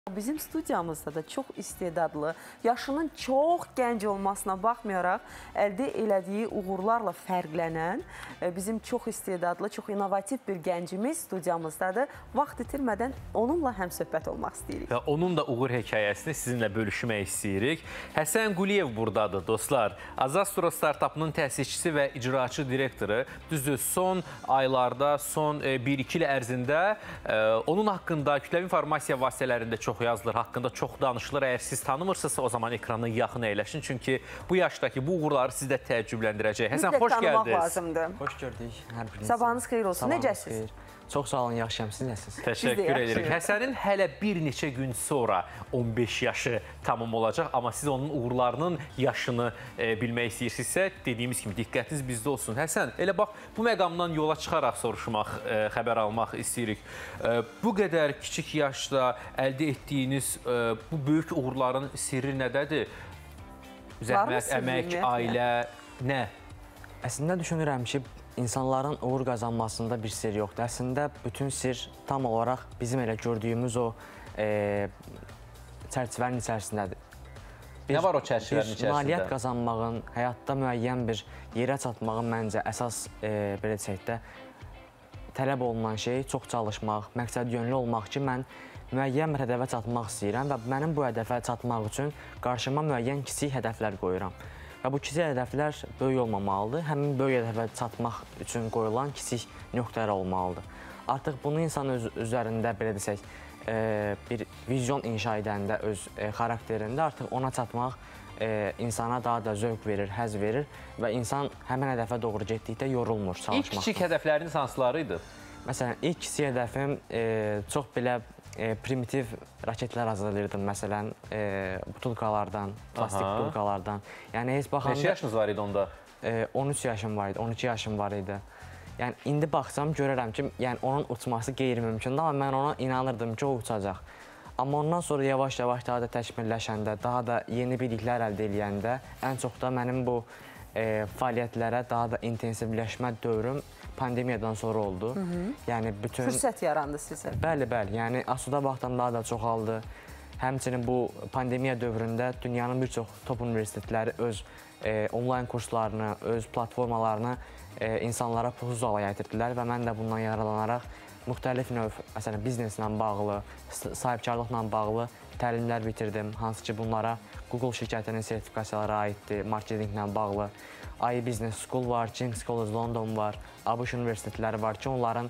Bizim studiyamızda da çox istedadlı, yaşının çox gənc olmasına baxmayaraq əldə elədiyi uğurlarla fərqlənən bizim çox istedadlı, çox inovativ bir gəncimiz studiyamızdadır. Vaxt itirmədən onunla həmsöhbət olmaq istəyirik. Və onun da uğur hekayəsini sizinlə bölüşmək istəyirik. Həsən Quliyev buradadır, dostlar. Azastro startapının təsisçisi və icraçı direktoru. Düzdür, son aylarda, son 1-2 il ərzində onun haqqında kütləvi informasiya vasitələrində çox yazılır, haqqında çox danışılır. Əgər siz tanımırsınızsa, o zaman ekranın yaxın əyləşin. Çünki bu yaşdakı bu uğurları sizdə təəccübləndirəcək. Həsən, xoş gəldiniz. Xoş gördük. Sabahınız xeyir olsun. Necəsiz? Çox sağ olun, yaxşıyam. Siz nəsiniz? Təşəkkür edirik. Həsənin hələ bir neçə gün sonra 15 yaşı tamam olacaq. Amma siz onun uğurlarının yaşını bilmək istəyirsinizsə, dediyimiz kimi diqqətiniz bizdə olsun. Həsən, elə bax, bu məqamdan yola çıxaraq soruşmaq, xəbər almaq istəyirik. Bu qədər kiçik yaşda əldə etdiyiniz bu böyük uğurların sirri nədədir? Zəhmət, əmək, ailə, nə? Əslində düşünürəm ki, İnsanların uğur qazanmasında bir sir yoxdur. Əslində, bütün sir tam olaraq bizim elə gördüyümüz o çərçivənin içərisindədir. Nə var o çərçivənin içərisində? Nailiyyət qazanmağın, həyatda müəyyən bir yerə çatmağın məncə əsas, belə desək də, tələb olunan şey çox çalışmaq, məqsəd yönlü olmaq ki, mən müəyyən bir hədəfə çatmaq istəyirəm və mənim bu hədəfə çatmaq üçün qarşıma müəyyən kiçik hədəflər qoyuram. Və bu kiçik hədəflər böyük olmamalıdır. Həmin böyük hədəfə çatmaq üçün qoyulan kiçik nöqtələr olmalıdır. Artıq bunu insan üzərində, belə desək, bir vizyon inşa edəndə, öz xarakterində artıq ona çatmaq insana daha da zövq verir, həzz verir və insan həmin hədəfə doğru getdikdə yorulmur çalışmaqdan. İlk kiçik hədəfləriniz hansıları idi? Məsələn, ilk kiçik hədəfim çox belə primitiv raketlər hazırlayırdım, məsələn, butulkalardan, plastik butulkalardan. Yəni, heç baxanda... Neçə yaşınız var idi onda? 13 yaşım var idi, 12 yaşım var idi. Yəni, indi baxsam, görərəm ki, onun uçması qeyri-mümkündür, amma mən ona inanırdım ki, o uçacaq. Amma ondan sonra yavaş-yavaş daha da təkmilləşəndə, daha da yeni biliklər əldə eləyəndə, ən çox da mənim bu fəaliyyətlərə daha da intensivləşmə dövrüm pandemiyadan sonra oldu. Yəni bütün fürsət yarandı sizə. Bəli, bəli. Yəni asuda vaxtdan daha da çoxaldı. Həmçinin bu pandemiya dövründə dünyanın bir çox top universitetləri öz onlayn kurslarını, öz platformalarını insanlara pulsuz hala gətirdilər və mən də bundan yararlanaraq müxtəlif növ, məsələn, bizneslə bağlı, sahibkarlıqla bağlı təlimlər bitirdim. Hansı ki, bunlara Google şirkətinin sertifikasiyaları aiddir, marketinqlə bağlı. AI Business School var, King's College London var, ABŞ universitetləri var ki, onların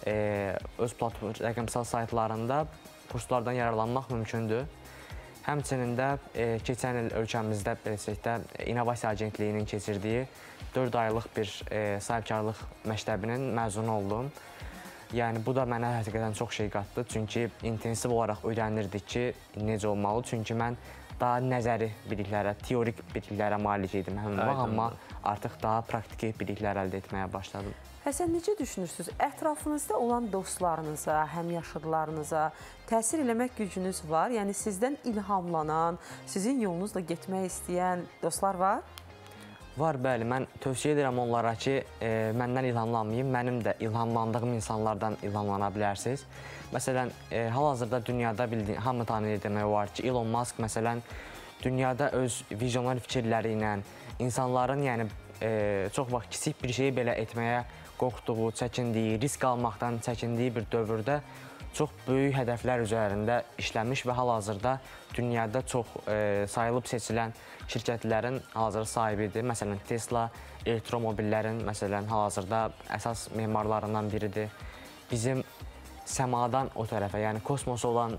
öz rəqəmsal saytlarında kurslardan yararlanmaq mümkündür. Həmçinin də keçən il ölkəmizdə İnnovasiya Agentliyinin keçirdiyi 4 aylıq bir sahibkarlıq məktəbinin məzunu oldum. Yəni, bu da mənə həqiqətən çox şey qatdı. Çünki intensiv olaraq öyrənirdik ki, necə olmalı. Çünki mən daha nəzəri biliklərə, teorik biliklərə malik idim həmin vaxt, amma artıq daha praktiki biliklər əldə etməyə başladım. Həsən, necə düşünürsünüz? Ətrafınızda olan dostlarınıza, həmyaşıdlarınıza təsir eləmək gücünüz var? Yəni, sizdən ilhamlanan, sizin yolunuzla getmək istəyən dostlar var? Var, bəli. Mən tövsiyə edirəm onlara ki, məndən ilhamlanmayın, mənim də ilhamlandığım insanlardan ilhamlana bilərsiniz. Məsələn, hal-hazırda dünyada bildiyim, hamı tanıyır demək var ki, Elon Musk, məsələn, dünyada öz vizyoner fikirləri ilə insanların, yəni, çox vaxt kiçik bir şeyi belə etməyə qorxduğu, çəkindiyi, risk almaqdan çəkindiyi bir dövrdə çox böyük hədəflər üzərində işləmiş və hal-hazırda dünyada çox sayılıb seçilən şirkətlərin hal-hazırda sahibidir. Məsələn, Tesla elektromobillərin, məsələn, hal-hazırda əsas memarlarından biridir. Bizim səmadan o tərəfə, yəni kosmosa olan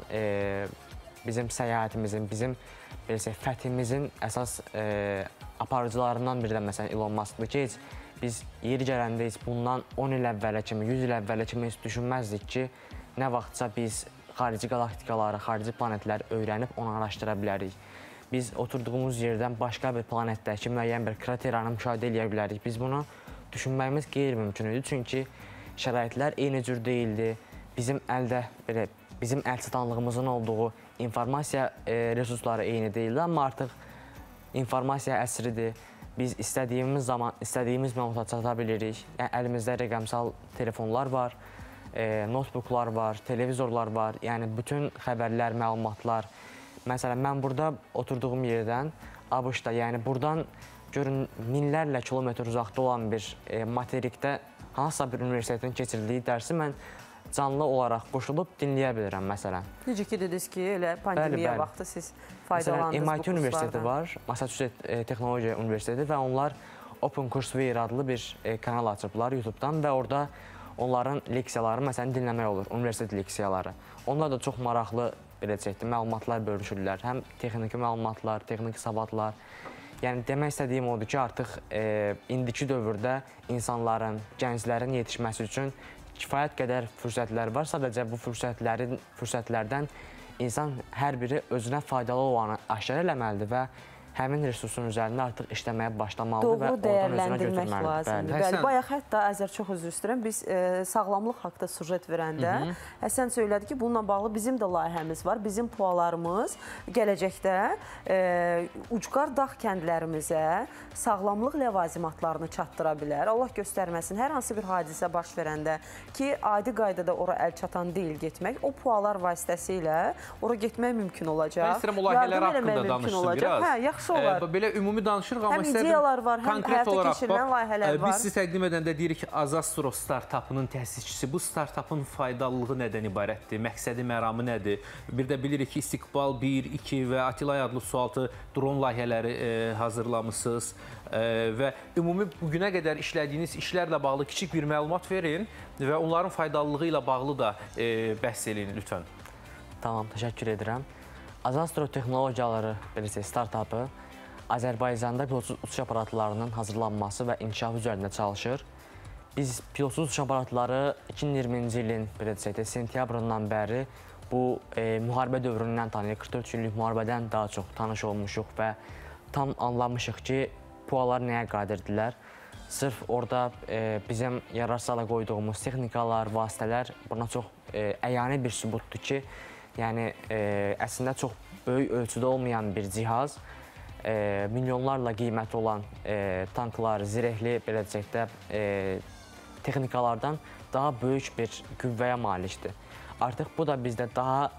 bizim səyahətimizin, bizim fəthimizin əsas aparıcılarından biri də məsələn Elon Musk'dır ki, biz yeri gələndə heç bundan 10 il əvvələ kimi, 100 il əvvələ kimi heç düşünməzdik ki, nə vaxtsa biz xarici qalaktikaları, xarici planetləri öyrənib onu araşdıra bilərik. Biz oturduğumuz yerdən başqa bir planetdəki müəyyən bir krateranı müşahidə edə bilərik. Biz bunu düşünməyimiz qeyri-mümkün idi, çünki şəraitlər eyni cür deyildi. Bizim əldə, bizim əlçatanlığımızın olduğu informasiya resursları eyni deyildi, amma artıq informasiya əsridir. Biz istədiyimiz zaman, istədiyimiz məlumatlara çata bilirik. Yəni, əlimizdə rəqəmsal telefonlar var. notebooklar var, televizorlar var. Yəni bütün xəbərlər, məlumatlar. Məsələn, mən burada oturduğum yerdən ABŞ-da, yəni buradan görün minlərlə kilometr uzaqda olan bir materikdə hansısa bir universitetin keçirdiyi dərsi mən canlı olaraq qoşulub dinləyə bilirəm məsələn. Necə ki dediniz ki, elə pandemiya vaxtı siz faydalandınız bu MIT Universiteti var, Massachusetts Texnologiya Universiteti və onlar OpenCourseWare adlı bir kanal açıblar YouTube-dan və orada onların leksiyaları məsələn dinləmək olur, universitet leksiyaları. Onlar da çox maraqlı məlumatlar bölüşürlər. Həm texniki məlumatlar, texniki savadlar. Yəni demək istədiyim odur ki, artıq indiki dövrdə insanların, gənclərin yetişməsi üçün kifayət qədər fürsətlər var. Sadəcə bu fürsətlərdən insan hər biri özünə faydalı olanı aşkar eləməlidir və həmin resursun üzərində artıq işləməyə başlamalıdır və oradan özünə götürməlidir. Bəli, bayaq hətta Əzər çox üzr istəyirəm, biz sağlamlıq haqda sujet verəndə Həsən söylədi ki, bununla bağlı bizim də layihəmiz var. Bizim pualarımız gələcəkdə ucqar dağ kəndlərimizə sağlamlıq ləvazimatlarını çatdıra bilər. Allah göstərməsin, hər hansı bir hadisə baş verəndə ki, adi qaydada ora əl çatan deyil getmək, o pualar vasitəsilə ora getmək mümkün olacaq. Mən istəyirəm o layihələr haqqında danışsın biraz. Hə, yaxşı olar. Belə ümumi danışırıq, amma həm ideyalar var, həm həyata keçirilən layihələr var. Biz sizi təqdim edəndə deyirik ki, Azastro startapının təsisçisi. Bu startapın faydalılığı nədən ibarətdir? Məqsədi, məramı nədir? Bir də bilirik ki, İstiqbal 1, 2 və Atilay adlı sualtı dron layihələri hazırlamışsınız və ümumi bugünə qədər işlədiyiniz işlərlə bağlı kiçik bir məlumat verin və onların faydalılığı ilə bağlı da bəhs eləyin lütfən. Tamam, təşəkkür edirəm. Azastro texnologiyaları startapı Azərbaycanda pilotsuz uçuş aparatlarının hazırlanması və inkişafı üzərində çalışır. Biz pilotsuz uçuş aparatları 2020-ci ilin sentyabrından bəri bu müharibə dövründən tanıyıq. 44 günlük müharibədən daha çox tanış olmuşuq və tam anlamışıq ki, PUA-lar nəyə qadirdirlər. Sırf orada bizim yararsala qoyduğumuz texnikalar, vasitələr buna çox əyani bir sübutdur ki, yəni əslində çox böyük ölçüdə olmayan bir cihaz milyonlarla qiyməti olan tanklar, zirehli belə deyək də texnikalardan daha böyük bir qüvvəyə malikdir. Artıq bu da bizdə daha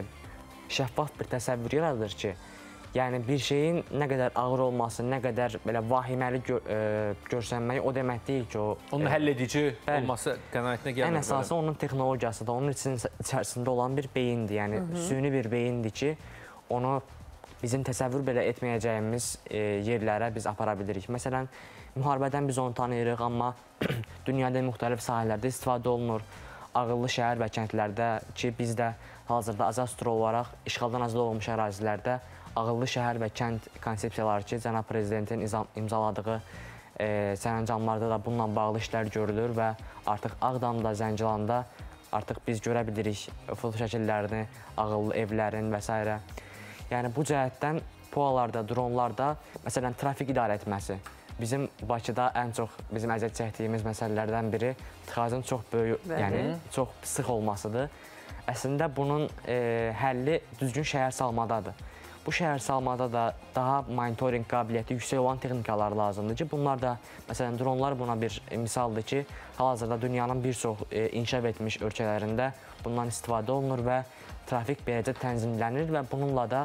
şəffaf bir təsəvvür yaradır ki, yəni bir şeyin nə qədər ağır olması, nə qədər belə vahiməli görsənməyi o demək deyil ki, onun həll edici olması qənaətinə gəlmir. Ən əsası onun texnologiyası da, onun içərisində olan bir beyindir, yəni süni bir beyindir ki, onu bizim təsəvvür belə etməyəcəyimiz yerlərə biz apara bilirik. Məsələn, müharibədən biz onu tanıyırıq, amma dünyada müxtəlif sahələrdə istifadə olunur. Ağıllı şəhər və kəndlərdə ki, biz də hazırda Azastro olaraq işğaldan azad olunmuş ərazilərdə ağıllı şəhər və kənd konsepsiyaları ki, Cənab Prezidentin imzaladığı sərəncamlarda da bununla bağlı işlər görülür və artıq Ağdamda, Zəngilanda artıq biz görə bilirik foto şəkillərini, ağıllı evlərin və s. Yəni bu cəhətdən PUA-larda, dronlarda, məsələn, trafik idarə etməsi. Bizim Bakıda ən çox bizim əziyyət çəkdiyimiz məsələlərdən biri tıxacın çox böyük, yəni çox sıx olmasıdır. Əslində bunun həlli düzgün şəhər salmadadır. Bu şəhər salmada da daha monitoring qabiliyyəti yüksək olan texnikalar lazımdır ki, bunlar da, məsələn, dronlar buna bir misaldır ki, hal-hazırda dünyanın bir çox inkişaf etmiş ölkələrində bundan istifadə olunur və trafik beləcə tənzimlənir və bununla da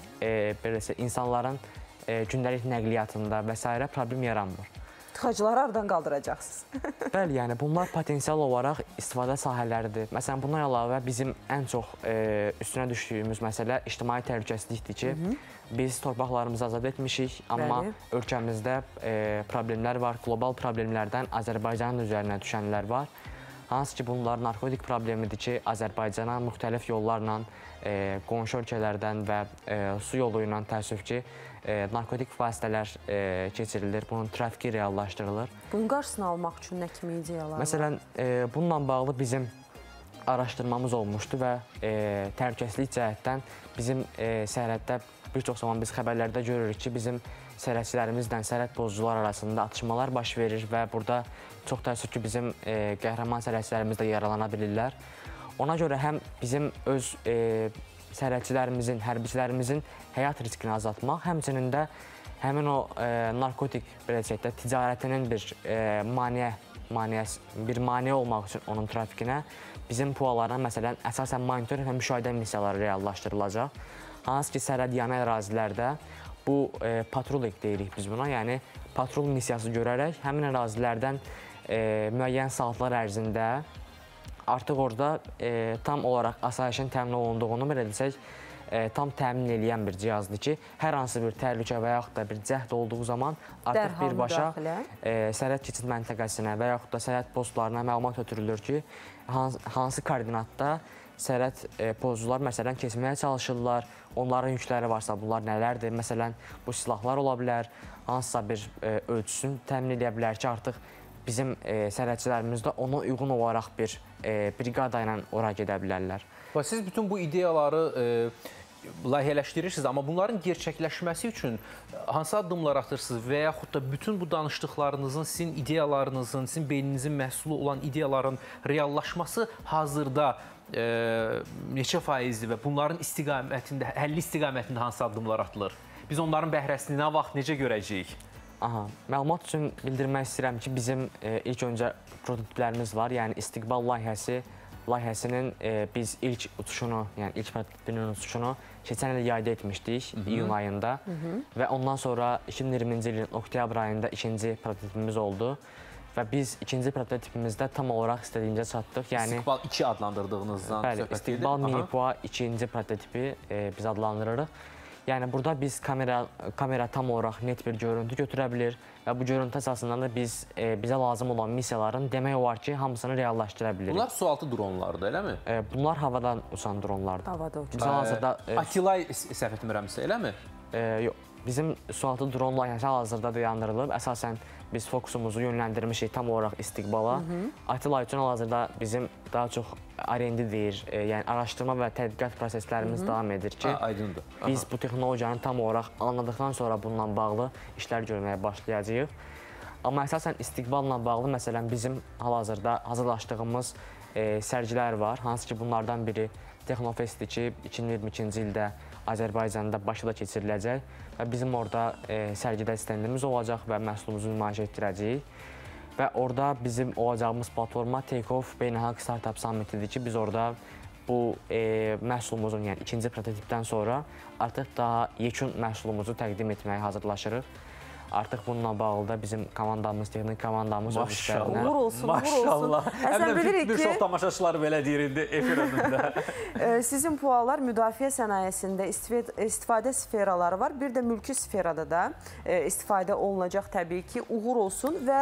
insanların gündəlik nəqliyyatında və s. problem yaranmır. Tıxacıları aradan qaldıracaqsınız. Bəli, yəni bunlar potensial olaraq istifadə sahələridir. Məsələn, buna əlavə bizim ən çox üstünə düşdüyümüz məsələ ictimai təhlükəsizlikdir ki, biz torpaqlarımızı azad etmişik, amma ölkəmizdə problemlər var. Qlobal problemlərdən Azərbaycanın üzərinə düşənlər var. Hansı ki, bunlar narkotik problemidir ki, Azərbaycana müxtəlif yollarla, qonşu ölkələrdən və su yolu ilə təəssüf ki, narkotik vasitələr keçirilir, bunun trafiki reallaşdırılır. Bunun qarşısını almaq üçün nə kimi ideyalar var? Məsələn, bununla bağlı bizim araşdırmamız olmuşdu və təhlükəsizlik cəhətdən bizim sərhəddə bir çox zaman biz xəbərlərdə görürük ki, bizim sərhədçilərimizlə sərhəd pozucular arasında atışmalar baş verir və burada çox təəssüf ki, bizim qəhrəman sərhədçilərimiz də yaralana bilirlər. Ona görə həm bizim öz sərhədçilərimizin, hərbiçilərimizin həyat riskini azaltmaq, həmçinin də həmin o narkotik ticarətinin bir maneə bir maneə olmaq üçün onun trafikinə bizim PUA-lara məsələn əsasən monitorinq və müşahidə missiyaları reallaşdırılacaq. Hansı ki, sərhədyanı ərazilərdə bu patrollik deyirik biz buna, yəni patrol missiyası görərək həmin ərazilərdən müəyyən saatlar ərzində artıq orada tam olaraq asayişin təmin olunduğunu belə desək, tam təmin edən bir cihazdır ki, hər hansı bir təhlükə və yaxud da bir cəhd olduğu zaman artıq birbaşa sərhəd keçid məntəqəsinə və yaxud da sərhəd postlarına məlumat ötürülür ki, hansı koordinatda sərhəd pozcular məsələn keçməyə çalışırlar, onların yükləri varsa bunlar nələrdir, məsələn bu silahlar ola bilər, hansısa bir ölçüsünü təmin edə bilər ki, artıq bizim sərhədçilərimiz də ona uyğun olaraq bir briqada ilə ora gedə bilərlər. Və siz bütün bu ideyaları layihələşdirirsiniz, amma bunların gerçəkləşməsi üçün hansı addımlar atırsınız və yaxud da bütün bu danışdıqlarınızın, sizin ideyalarınızın, sizin beyninizin məhsulu olan ideyaların reallaşması hazırda neçə faizdir və bunların istiqamətində, həlli istiqamətində hansı addımlar atılır? Biz onların bəhrəsini nə vaxt, necə görəcəyik? Məlumat üçün bildirmək istəyirəm ki, bizim ilk öncə prototiplərimiz var, yəni istiqbal layihəsinin biz ilk uçuşunu, yəni ilk prototipinin uçuşunu keçən il yayda etmişdik, iyun ayında və ondan sonra 2020-ci ilin oktyabr ayında ikinci prototipimiz oldu və biz ikinci prototipimizdə tam olaraq istədiyimizə çatdıq. Yəni İstiqbal 2 adlandırdığınızdan söhbət edir. İstiqbal mini PUA ikinci prototipi biz adlandırırıq. Yəni burada biz kamera tam olaraq net bir görüntü götürə bilir və bu görüntü əsasından da biz bizə lazım olan missiyaların demək olar ki, hamısını reallaşdıra bilirik. Bunlar sualtı dronlardır, eləmi? Bunlar havadan uçan dronlardır. Havada uçan. Bizə hazırda Atilay səhv etmirəmsə, eləmi? Yox. Bizim sualtı dron layihəsi hal-hazırda dayandırılıb. Əsasən biz fokusumuzu yönləndirmişik tam olaraq istiqbala. Atilay üçün hal-hazırda bizim daha çox R&D deyir, yəni araşdırma və tədqiqat proseslərimiz davam edir ki, biz bu texnologiyanı tam olaraq anladıqdan sonra bununla bağlı işlər görməyə başlayacağıq. Amma əsasən istiqballa bağlı məsələn bizim hal-hazırda hazırlaşdığımız sərgilər var, hansı ki bunlardan biri Texnofestdir ki, 2022-ci ildə Azərbaycanda Bakıda keçiriləcək və bizim orada sərgidə stendimiz olacaq və məhsulumuzu nümayiş etdirəcəyik. Və orada bizim olacağımız platforma Take-Off Beynəlxalq Startup Summitidir ki, biz orada bu məhsulumuzun, yəni ikinci prototipdən sonra artıq daha yekun məhsulumuzu təqdim etməyə hazırlaşırıq. Artıq bununla bağlı da bizim komandamız, texnik komandamız öz işlərinə. Uğur olsun, uğur olsun. Həm də bir çox tamaşaçılar belə deyir indi efir önündə. Sizin PUA-lar müdafiə sənayesində istifadə sferaları var. Bir də mülki sferada da istifadə olunacaq təbii ki. Uğur olsun və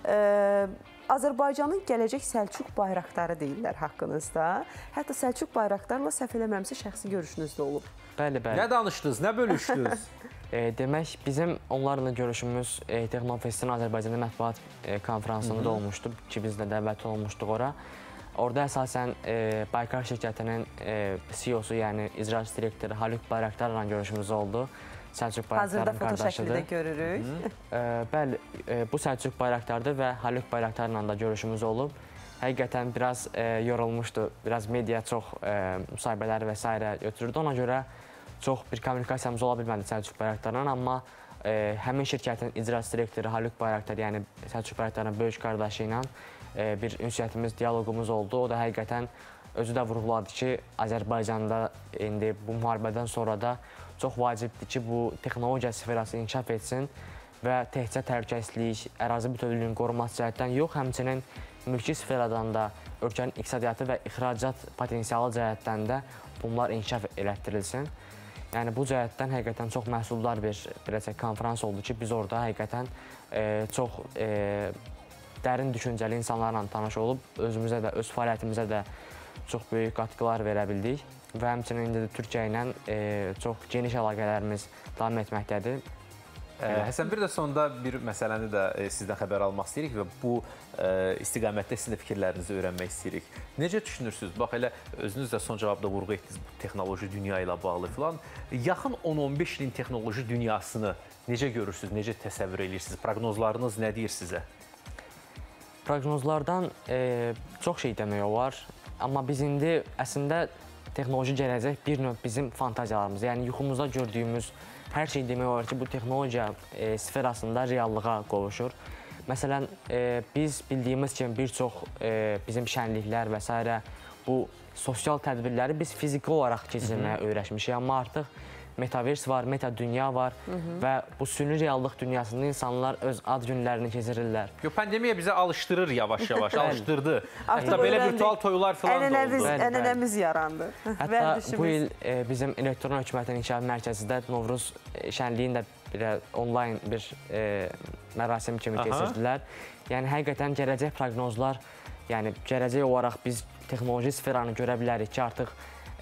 Azərbaycanın gələcək Səlcuq bayraqdarı deyirlər haqqınızda. Hətta Səlcuq bayraqdarla səhv eləmirəmsə şəxsi görüşünüz də olub. Bəli, bəli. Nə danışdınız, nə bölüşdünüz? Demək, bizim onlarla görüşümüz Texnofestin Azərbaycanda mətbuat konferansında olmuşdu ki, biz də dəvət olmuşduq ora. Orada əsasən Baykar şirkətinin CEO-su, yəni icraçı direktoru Haluk Bayraktarla görüşümüz oldu. Səlcuq Bayraktarın qardaşıdır. Hazırda foto şəkildə görürük. Bəli, bu Səlcuq Bayraktardır və Haluk Bayraktarla da görüşümüz olub. Həqiqətən biraz yorulmuşdu, biraz media çox müsahibələri və s. götürürdü. Ona görə çox bir kommunikasiyamız ola bilmədi Səlcuq Bayraktarla, amma həmin şirkətin icraçı direktoru Haluk Bayraktar, yəni Səlcuq Bayraktarın böyük qardaşı ilə bir ünsiyyətimiz, diyaloqumuz oldu. O da həqiqətən özü də vurğuladı ki, Azərbaycanda indi bu müharibədən sonra da çox vacibdir ki, bu texnologiya sferası inkişaf etsin və təkcə təhlükəsizlik, ərazi bütövlüyünün qorunması cəhətdən yox, həmçinin mülki sferadan da ölkənin iqtisadiyyatı və ixracat potensialı cəhətdən də bunlar inkişaf elətdirilsin. Yəni bu cəhətdən həqiqətən çox məhsuldar bir konferans oldu ki, biz orada həqiqətən çox dərin düşüncəli insanlarla tanış olub, özümüzə də, öz fəaliyyətimizə də çox böyük qatqılar verə bildik və həmçinin indi Türkiyə ilə çox geniş əlaqələrimiz davam etməkdədir. Həsən, bir də sonda bir məsələni də sizdən xəbər almaq istəyirik və bu istiqamətdə sizin də fikirlərinizi öyrənmək istəyirik. Necə düşünürsünüz? Bax, elə özünüz də son cavabda vurğu etdiniz bu texnoloji dünya ilə bağlı filan. Yaxın 10-15 ilin texnoloji dünyasını necə görürsünüz, necə təsəvvür edirsiniz? Proqnozlarınız nə deyir sizə? Proqnozlardan çox şey demək olar, amma biz indi əslində texnoloji gələcək bir növ bizim fantaziyalarımız, yəni yuxumuzda gördüyümüz hər şey demək olar ki, bu texnologiya sferasında reallığa qovuşur. Məsələn, biz bildiyimiz kimi bir çox bizim şənliklər və s. bu sosial tədbirləri biz fiziki olaraq keçirməyə öyrəşmişik. Amma artıq Metaverse var, meta dünya var və bu süni reallıq dünyasında insanlar öz ad günlərini keçirirlər. Pandemiya bizə alışdırır yavaş-yavaş, alışdırdı. Hətta belə virtual toylar falan da oldu. Ənənəmiz yarandı. Hətta bu il bizim elektron hökumətin inkişaf mərkəzində Novruz şənliyini də onlayn bir mərasim kimi keçirdilər. Yəni, həqiqətən gələcək proqnozlar, yəni gələcək olaraq biz texnoloji sferanı görə bilərik ki, artıq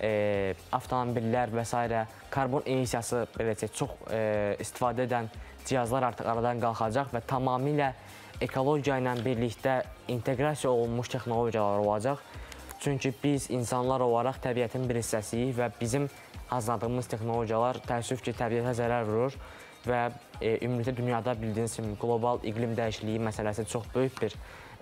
avtomobillər və s. karbon emissiyası çox istifadə edən cihazlar artıq aradan qalxacaq və tamamilə ekologiya ilə birlikdə inteqrasiya olunmuş texnologiyalar olacaq. Çünki biz insanlar olaraq təbiətin bir hissəsiyik və bizim hazırladığımız texnologiyalar təəssüf ki, təbiətə zərər vurur və ümumiyyətlə dünyada bildiyiniz kimi qlobal iqlim dəyişikliyi məsələsi çox böyük bir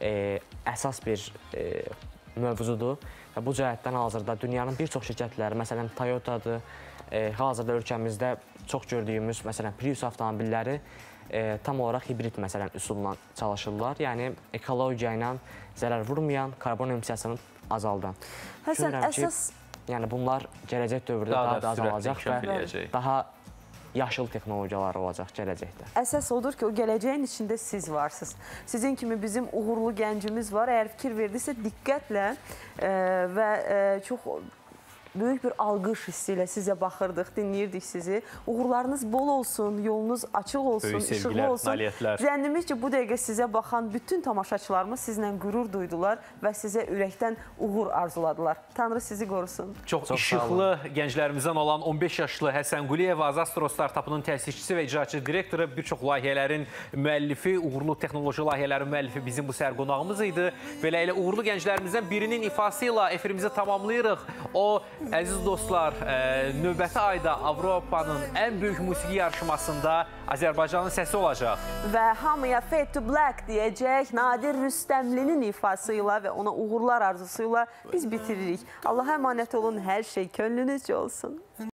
əsas bir mövzudur. Və bu cəhətdən hazırda dünyanın bir çox şirkətləri, məsələn Toyota'dır, hazırda ölkəmizdə çox gördüyümüz, məsələn Prius avtomobilləri tam olaraq hibrid üsulla çalışırlar. Yəni ekologiya ilə zərər vurmayan, karbon emissiyasını azaldan. Həsən, əsas... Yəni bunlar gələcək dövrdə daha da azalacaq və daha yaşıl texnologiyalar olacaq gələcəkdə. Əsas odur ki, o gələcəyin içində siz varsınız. Sizin kimi bizim uğurlu gəncimiz var. Əgər fikir verdisə diqqətlə və çox böyük bir alqış hissi ilə sizə baxırdıq, dinləyirdik sizi. Uğurlarınız bol olsun, yolunuz açıq olsun, işıqlı olsun. Zənnimiz ki, bu dəqiqə sizə baxan bütün tamaşaçılarımız sizlə qürur duydular və sizə ürəkdən uğur arzuladılar. Tanrı sizi qorusun. Çox işıqlı gənclərimizdən olan 15 yaşlı Həsən Quliyev, Azastro startapının təsisçisi və icraçı direktoru, bir çox layihələrin müəllifi, uğurlu texnoloji layihələrin müəllifi bizim bu sərqonağımız idi. Belə elə uğurlu gənclərimizdən birinin ifası ilə efirimizi tamamlayırıq. O, əziz dostlar, növbəti ayda Avropanın ən böyük musiqi yarışmasında Azərbaycanın səsi olacaq. Və hamıya Fade to Black deyəcək Nadir Rüstəmlinin ifası ilə və ona uğurlar arzusuyla biz bitiririk. Allaha əmanət olun, hər şey könlünüzcə olsun.